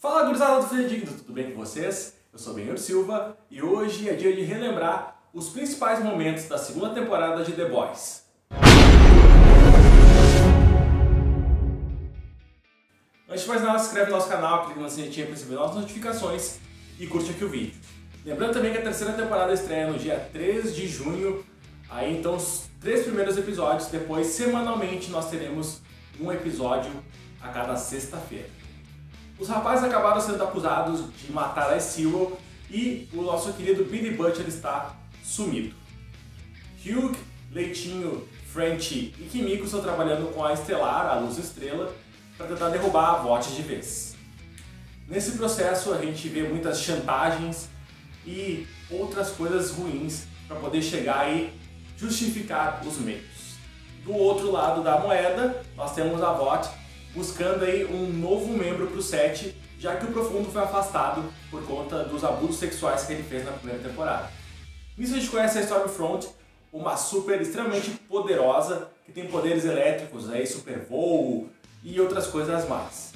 Fala, gurizada do Fidedigno, tudo bem com vocês? Eu sou Benhur Silva e hoje é dia de relembrar os principais momentos da segunda temporada de The Boys. Antes de mais nada, se inscreve no nosso canal, clica na sinetinha para receber novas notificações e curte aqui o vídeo. Lembrando também que a terceira temporada estreia no dia 3 de junho, aí então os 3 primeiros episódios, depois semanalmente nós teremos um episódio a cada sexta-feira. Os rapazes acabaram sendo acusados de matar a Sewell e o nosso querido Billy Butcher está sumido. Hugh, Leitinho, French e Kimiko estão trabalhando com a Estelar, a Luz Estrela, para tentar derrubar a VOT de vez. Nesse processo a gente vê muitas chantagens e outras coisas ruins para poder chegar e justificar os meios. Do outro lado da moeda, nós temos a VOT buscando aí um novo membro para o set, já que o Profundo foi afastado por conta dos abusos sexuais que ele fez na primeira temporada. Nisso a gente conhece a Stormfront, uma super extremamente poderosa, que tem poderes elétricos, aí, super voo e outras coisas mais.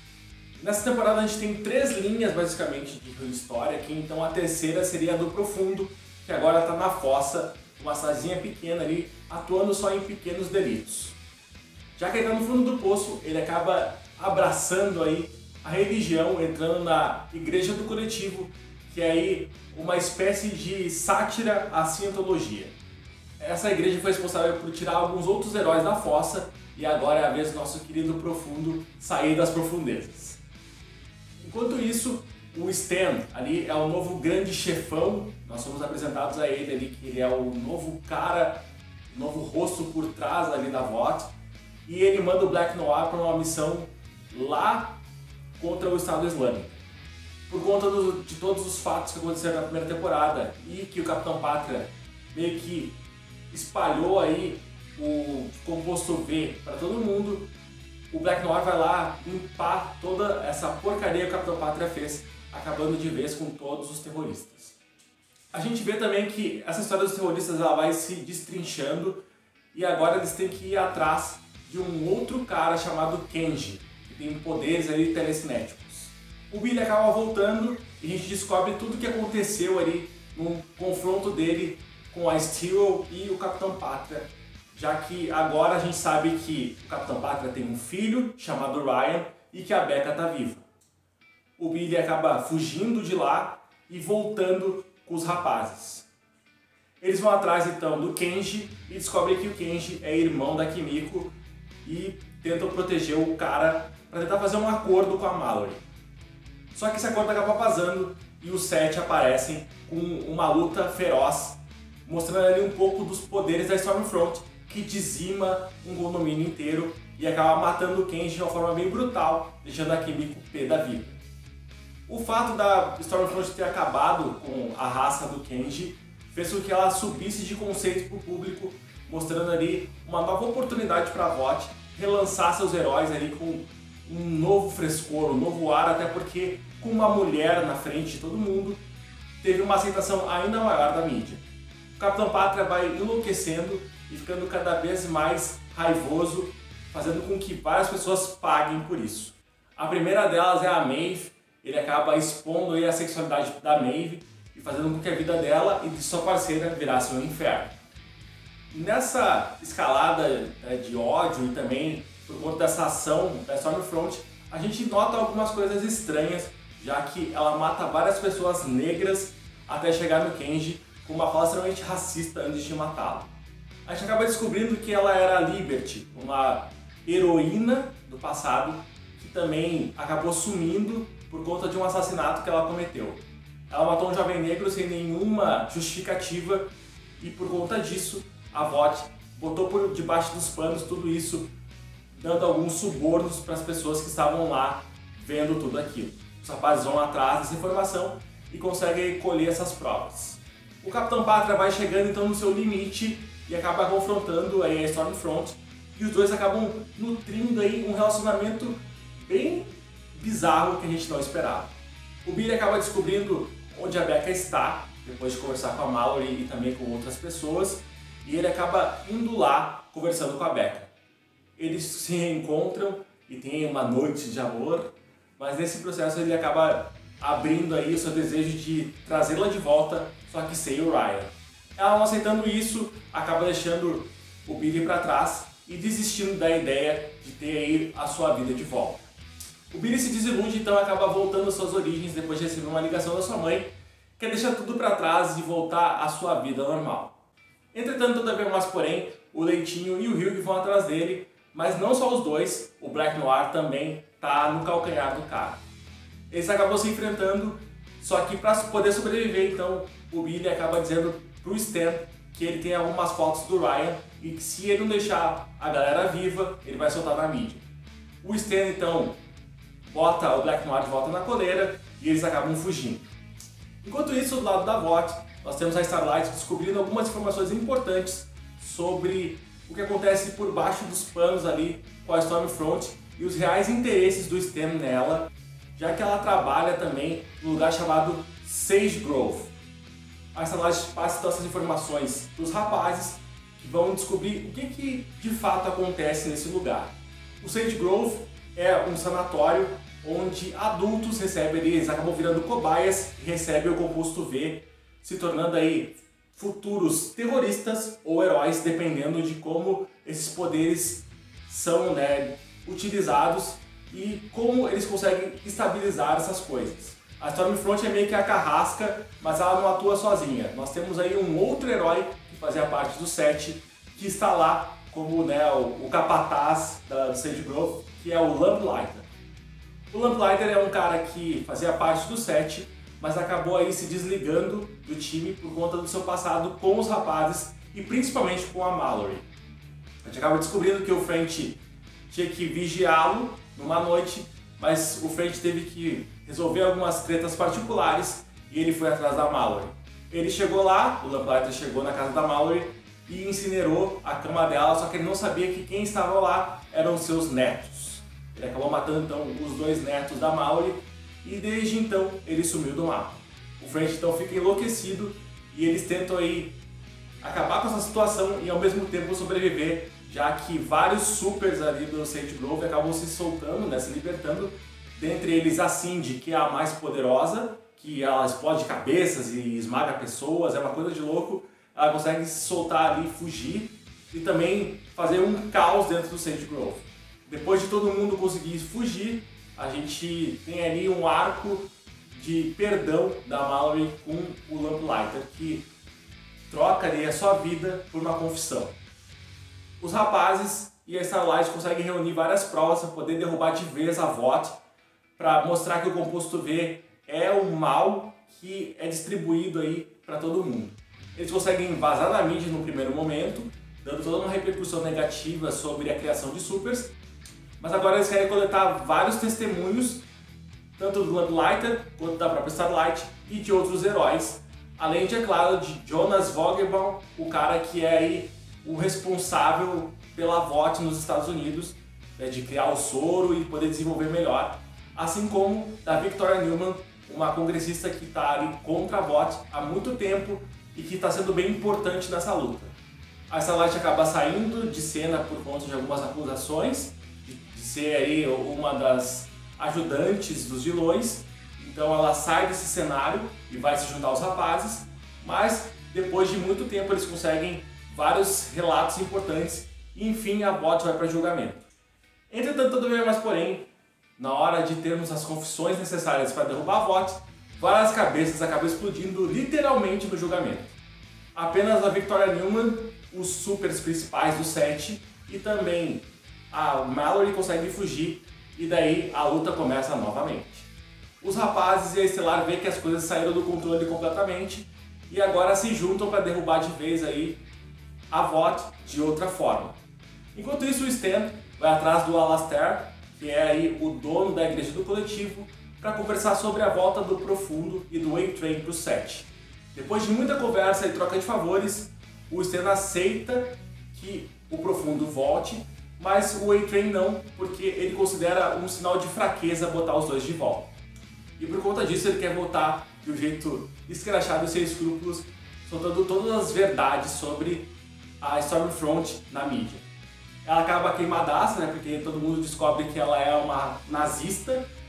Nessa temporada a gente tem 3 linhas basicamente de história, que então a terceira seria a do Profundo, que agora está na fossa, uma cidadezinha pequena ali, atuando só em pequenos delitos. Já que ele está no fundo do poço, ele acaba abraçando aí a religião, entrando na Igreja do Coletivo, que é aí uma espécie de sátira à cientologia. Essa igreja foi responsável por tirar alguns outros heróis da fossa e agora é a vez do nosso querido Profundo sair das profundezas. Enquanto isso, o Stan ali é o novo grande chefão, nós somos apresentados a ele ali, que ele é o novo cara, o novo rosto por trás ali da VOT. E ele manda o Black Noir para uma missão lá contra o Estado Islâmico. Por conta de todos os fatos que aconteceram na primeira temporada e que o Capitão Pátria meio que espalhou aí o composto V para todo mundo, o Black Noir vai lá limpar toda essa porcaria que o Capitão Pátria fez, acabando de vez com todos os terroristas. A gente vê também que essa história dos terroristas ela vai se destrinchando e agora eles têm que ir atrás de um outro cara chamado Kenji, que tem poderes ali telecinéticos. O Billy acaba voltando e a gente descobre tudo o que aconteceu ali no confronto dele com a Steel e o Capitão Pátria, já que agora a gente sabe que o Capitão Pátria tem um filho chamado Ryan e que a Becca está viva. O Billy acaba fugindo de lá e voltando com os rapazes. Eles vão atrás então do Kenji e descobrem que o Kenji é irmão da Kimiko e tentam proteger o cara para tentar fazer um acordo com a Mallory. Só que esse acordo acaba vazando e os 7 aparecem com uma luta feroz, mostrando ali um pouco dos poderes da Stormfront, que dizima um condomínio inteiro e acaba matando o Kenji de uma forma bem brutal, deixando a Kimiko pé da vida. O fato da Stormfront ter acabado com a raça do Kenji fez com que ela subisse de conceito para o público, mostrando ali uma nova oportunidade para a VOT relançar seus heróis ali com um novo frescor, um novo ar, até porque com uma mulher na frente de todo mundo, teve uma aceitação ainda maior da mídia. O Capitão Pátria vai enlouquecendo e ficando cada vez mais raivoso, fazendo com que várias pessoas paguem por isso. A primeira delas é a Maeve, ele acaba expondo aí a sexualidade da Maeve e fazendo com que a vida dela e de sua parceira virasse um inferno. Nessa escalada de ódio e também por conta dessa ação da Stormfront, a gente nota algumas coisas estranhas, já que ela mata várias pessoas negras até chegar no Kenji com uma fala extremamente racista antes de matá-lo. A gente acaba descobrindo que ela era a Liberty, uma heroína do passado que também acabou sumindo por conta de um assassinato que ela cometeu. Ela matou um jovem negro sem nenhuma justificativa e por conta disso a VOT botou por debaixo dos panos tudo isso, dando alguns subornos para as pessoas que estavam lá vendo tudo aquilo. Os rapazes vão atrás dessa informação e conseguem colher essas provas. O Capitão Pátria vai chegando então no seu limite e acaba confrontando aí a Stormfront e os dois acabam nutrindo aí um relacionamento bem bizarro que a gente não esperava. O Billy acaba descobrindo onde a Becca está, depois de conversar com a Mallory e também com outras pessoas, e ele acaba indo lá conversando com a Becca. Eles se reencontram e tem uma noite de amor, mas nesse processo ele acaba abrindo aí o seu desejo de trazê-la de volta, só que sem o Ryan. Ela não aceitando isso, acaba deixando o Billy para trás e desistindo da ideia de ter aí a sua vida de volta. O Billy se desilude, então acaba voltando às suas origens depois de receber uma ligação da sua mãe, quer deixar tudo para trás e voltar à sua vida normal. Entretanto, todavia mais porém, o Leitinho e o Hugh vão atrás dele, mas não só os dois, o Black Noir também tá no calcanhar do cara. Eles acabam se enfrentando, só que para poder sobreviver, então, o Billy acaba dizendo pro Stan que ele tem algumas fotos do Ryan e que se ele não deixar a galera viva, ele vai soltar na mídia. O Stan, então, bota o Black Noir de volta na coleira e eles acabam fugindo. Enquanto isso, do lado da VOT, nós temos a Starlight descobrindo algumas informações importantes sobre o que acontece por baixo dos panos ali com a Stormfront e os reais interesses do Stan nela, já que ela trabalha também no lugar chamado Sage Grove. A Starlight passa então essas informações para os rapazes que vão descobrir o que de fato acontece nesse lugar. O Sage Grove é um sanatório onde adultos recebem, eles acabam virando cobaias e recebem o composto V, se tornando aí futuros terroristas ou heróis, dependendo de como esses poderes são, né, utilizados e como eles conseguem estabilizar essas coisas. A Stormfront é meio que a carrasca, mas ela não atua sozinha. Nós temos aí um outro herói que fazia parte do set, que está lá como, né, o capataz do Sage Grove, que é o Lamplighter. O Lamplighter é um cara que fazia parte do set, mas acabou aí se desligando do time por conta do seu passado com os rapazes e principalmente com a Mallory. A gente acaba descobrindo que o French tinha que vigiá-lo numa noite, mas o French teve que resolver algumas tretas particulares e ele foi atrás da Mallory. Ele chegou lá, o Lamplighter chegou na casa da Mallory e incinerou a cama dela, só que ele não sabia que quem estava lá eram seus netos. Ele acabou matando então os dois netos da Mallory e desde então ele sumiu do mapa. O French então fica enlouquecido e eles tentam aí acabar com essa situação e ao mesmo tempo sobreviver, já que vários supers ali do Sage Grove acabam se soltando, né, se libertando. Dentre eles a Cindy, que é a mais poderosa, que ela explode cabeças e esmaga pessoas, é uma coisa de louco. Ela consegue se soltar ali, fugir e também fazer um caos dentro do Sage Grove. Depois de todo mundo conseguir fugir, a gente tem ali um arco de perdão da Mallory com o Lamplighter, que troca ali a sua vida por uma confissão. Os rapazes e a Starlight conseguem reunir várias provas para poder derrubar de vez a VOT, para mostrar que o composto V é um mal que é distribuído aí para todo mundo. Eles conseguem vazar na mídia no primeiro momento, dando toda uma repercussão negativa sobre a criação de supers, mas agora eles querem coletar vários testemunhos, tanto do Lamplighter quanto da própria Starlight e de outros heróis, além de, é claro, de Jonas Vogelbaum, o cara que é aí o responsável pela VOT nos Estados Unidos, né, de criar o soro e poder desenvolver melhor, assim como da Victoria Newman, uma congressista que está ali contra a VOT há muito tempo e que está sendo bem importante nessa luta. A Starlight acaba saindo de cena por conta de algumas acusações, de ser aí uma das ajudantes dos vilões, então ela sai desse cenário e vai se juntar aos rapazes, mas depois de muito tempo eles conseguem vários relatos importantes e enfim a VOT vai para julgamento. Entretanto, todavia mais porém, na hora de termos as confissões necessárias para derrubar a VOT, várias cabeças acabam explodindo literalmente no julgamento. Apenas a Victoria Newman, os supers principais do set e também a Mallory conseguem fugir e daí a luta começa novamente. Os rapazes e a Estelar veem que as coisas saíram do controle completamente e agora se juntam para derrubar de vez aí a VOT de outra forma. Enquanto isso, o Stan vai atrás do Alastair, que é aí o dono da igreja do coletivo, para conversar sobre a volta do Profundo e do A-Train para o set. Depois de muita conversa e troca de favores, o Stan aceita que o Profundo volte, mas o A-Train não, porque ele considera um sinal de fraqueza botar os dois de volta. E por conta disso ele quer voltar de um jeito escrachado e sem escrúpulos, soltando todas as verdades sobre a Stormfront na mídia. Ela acaba queimadaça, né, porque todo mundo descobre que ela é uma nazista,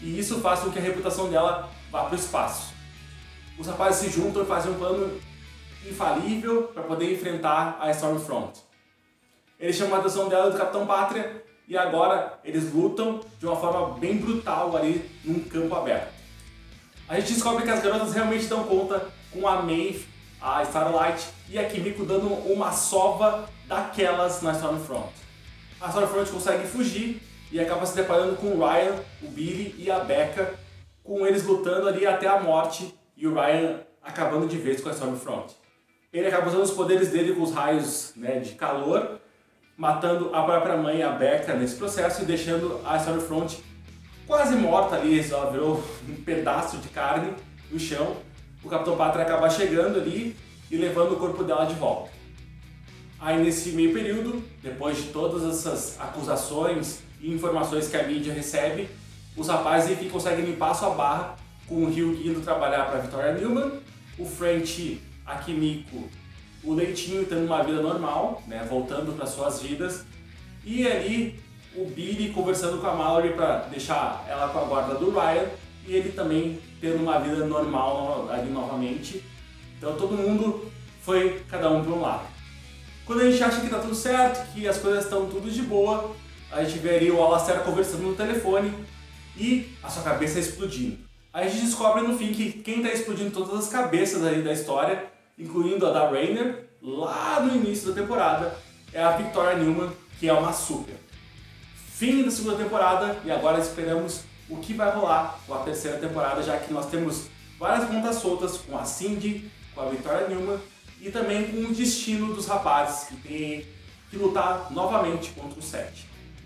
e isso faz com que a reputação dela vá para o espaço. Os rapazes se juntam e fazem um plano infalível para poder enfrentar a Stormfront. Eles chamam a atenção dela do Capitão Pátria e agora eles lutam de uma forma bem brutal ali num campo aberto. A gente descobre que as garotas realmente dão conta com a Maeve, a Starlight e a Kimiko dando uma sova daquelas na Stormfront. A Stormfront consegue fugir e acaba se deparando com o Ryan, o Billy e a Becca, com eles lutando ali até a morte e o Ryan acabando de vez com a Stormfront. Ele acaba usando os poderes dele com os raios, né, de calor, matando a própria mãe, a Becca, nesse processo e deixando a Stormfront quase morta ali, ela virou um pedaço de carne no chão. O Capitão Pátria acaba chegando ali e levando o corpo dela de volta. Aí nesse meio período, depois de todas essas acusações e informações que a mídia recebe, os rapazes enfim conseguem limpar sua barra com o Hugh indo trabalhar para Victoria Newman, o French, a Kimiko, o Leitinho tendo uma vida normal, né, voltando para suas vidas, e ali o Billy conversando com a Mallory para deixar ela com a guarda do Ryan e ele também tendo uma vida normal ali novamente. Então todo mundo foi cada um para um lado. Quando a gente acha que tá tudo certo, que as coisas estão tudo de boa, a gente vê ali o Alastair conversando no telefone e a sua cabeça explodindo. Aí a gente descobre no fim que quem está explodindo todas as cabeças ali da história, incluindo a da Rainer, lá no início da temporada, é a Victoria Newman, que é uma super. Fim da segunda temporada e agora esperamos o que vai rolar com a terceira temporada, já que nós temos várias pontas soltas com a Cindy, com a Victoria Newman e também com o destino dos rapazes que têm que lutar novamente contra o Seth.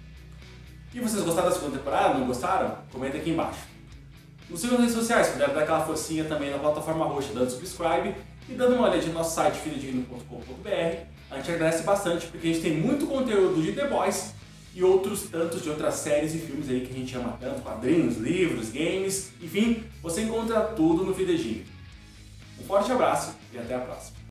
E vocês gostaram da segunda temporada? Não gostaram? Comenta aqui embaixo. Nos sigam nas redes sociais, puder dar aquela forcinha também na plataforma roxa, dando subscribe e dando uma olhadinha no nosso site fidedigno.com.br. A gente agradece bastante porque a gente tem muito conteúdo de The Boys e outros tantos de outras séries e filmes aí que a gente ama tanto, quadrinhos, livros, games, enfim, você encontra tudo no Fidedigno. Um forte abraço e até a próxima.